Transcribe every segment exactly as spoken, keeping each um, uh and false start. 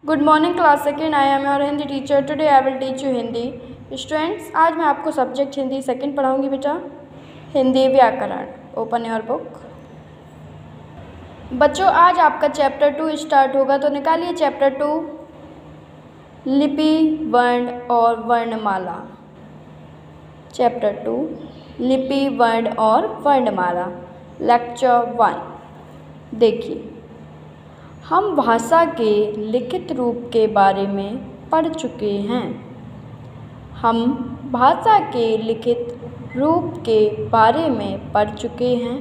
Good morning class second. I am your Hindi teacher. Today I will teach you Hindi. Students, आज मैं आपको subject Hindi second पढ़ाऊंगी बेटा, हिंदी व्याकरण। Open your book. बच्चों, आज आपका चैप्टर टू स्टार्ट होगा, तो निकालिए चैप्टर टू, लिपि, वर्ण और वर्णमाला। चैप्टर टू, लिपि, वर्ण और वर्णमाला, लेक्चर वन। देखिए, हम भाषा के लिखित रूप के बारे में पढ़ चुके हैं। हम भाषा के लिखित रूप के बारे में पढ़ चुके हैं।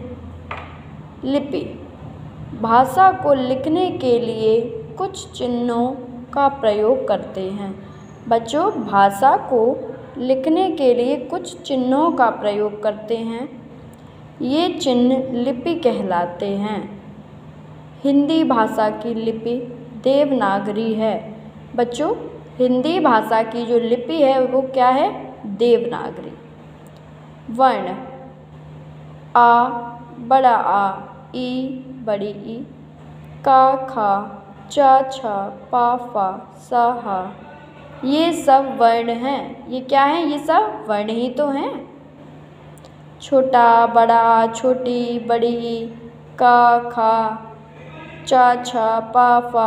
लिपि, भाषा को लिखने के लिए कुछ चिन्हों का प्रयोग करते हैं। बच्चों, भाषा को लिखने के लिए कुछ चिन्हों का प्रयोग करते हैं। ये चिन्ह लिपि कहलाते हैं। हिंदी भाषा की लिपि देवनागरी है। बच्चों, हिंदी भाषा की जो लिपि है वो क्या है? देवनागरी। वर्ण, आ बड़ा आ, ई बड़ी ई, का खा, चा छा, पा फा, सा हा, ये सब वर्ण हैं। ये क्या हैं? ये सब वर्ण ही तो हैं। छोटा, बड़ा, छोटी, बड़ी, का खा, चा छा, पा फा,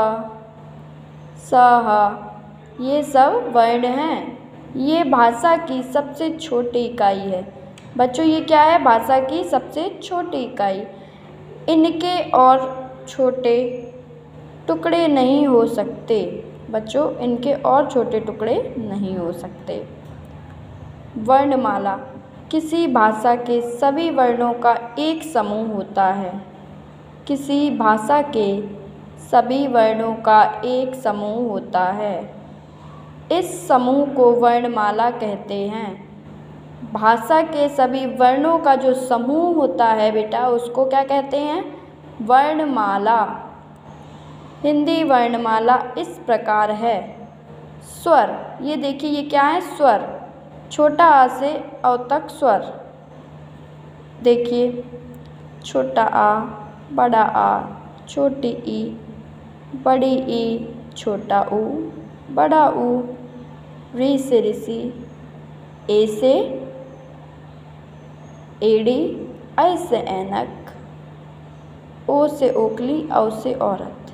सा हा, ये सब वर्ण हैं। ये भाषा की सबसे छोटी इकाई है। बच्चों, ये क्या है? भाषा की सबसे छोटी इकाई। इनके और छोटे टुकड़े नहीं हो सकते। बच्चों, इनके और छोटे टुकड़े नहीं हो सकते। वर्णमाला, किसी भाषा के सभी वर्णों का एक समूह होता है। किसी भाषा के सभी वर्णों का एक समूह होता है। इस समूह को वर्णमाला कहते हैं। भाषा के सभी वर्णों का जो समूह होता है बेटा, उसको क्या कहते हैं? वर्णमाला। हिंदी वर्णमाला इस प्रकार है। स्वर, ये देखिए, ये क्या है? स्वर। छोटा आ से अ तक स्वर। देखिए, छोटा आ, बड़ा आ, छोटी ई, बड़ी ई, छोटा ऊ, बड़ा ऊ, री से ऋषि, ए से एड़ी, ऐ से ऐनक, ओ से ओखली, औ से औरत।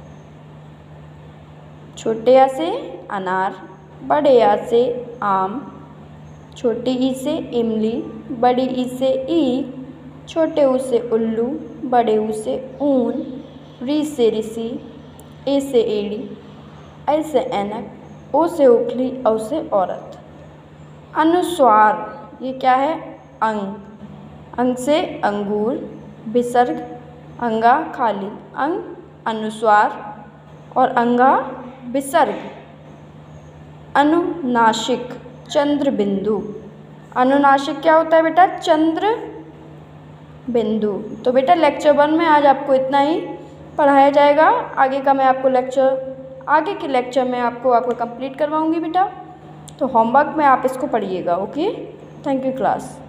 छोटे आ से अनार, बड़े आ से आम, छोटी ई से इमली, बड़ी ई से ईख, छोटे ऊ से उल्लू, बड़े ऊ से ऊन, री से ऋषि, ए से एड़ी, ऐ से ऐनक, ओ से ओखली, औ से औरत। अनुस्वार, ये क्या है? अंग। अंग से अंगूर, विसर्ग, अंगा खाली, अंग अनुस्वार और अंगा विसर्ग। अनुनासिक, चंद्र बिंदु। अनुनासिक क्या होता है बेटा? चंद्र बिंदु। तो बेटा, लेक्चर वन में आज आपको इतना ही पढ़ाया जाएगा। आगे का मैं आपको लेक्चर आगे के लेक्चर में आपको आपको कंप्लीट करवाऊंगी बेटा। तो होमवर्क में आप इसको पढ़िएगा। Okay, thank you class.